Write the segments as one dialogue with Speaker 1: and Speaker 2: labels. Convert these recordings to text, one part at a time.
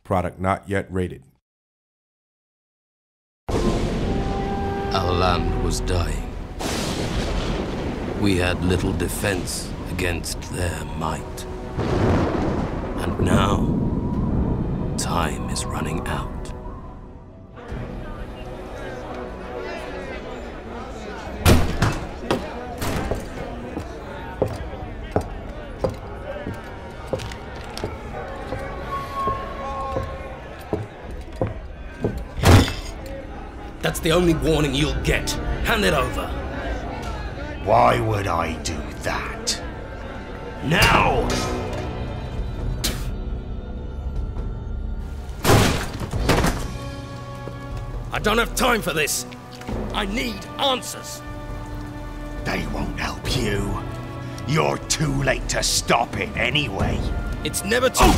Speaker 1: Product not yet rated.
Speaker 2: Our land was dying. We had little defense against their might. And now, time is running out. That's the only warning you'll get. Hand it over.
Speaker 3: Why would I do that?
Speaker 2: Now! I don't have time for this. I need answers.
Speaker 3: They won't help you. You're too late to stop it anyway.
Speaker 2: It's never too...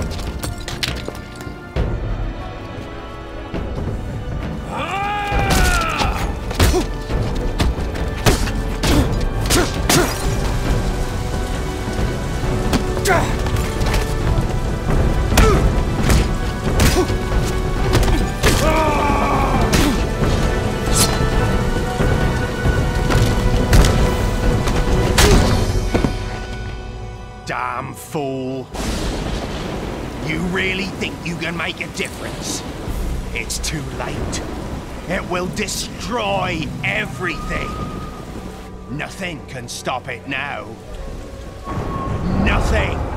Speaker 3: Damn fool. You really think you can make a difference? It's too late. It will destroy everything. Nothing can stop it now. Nothing.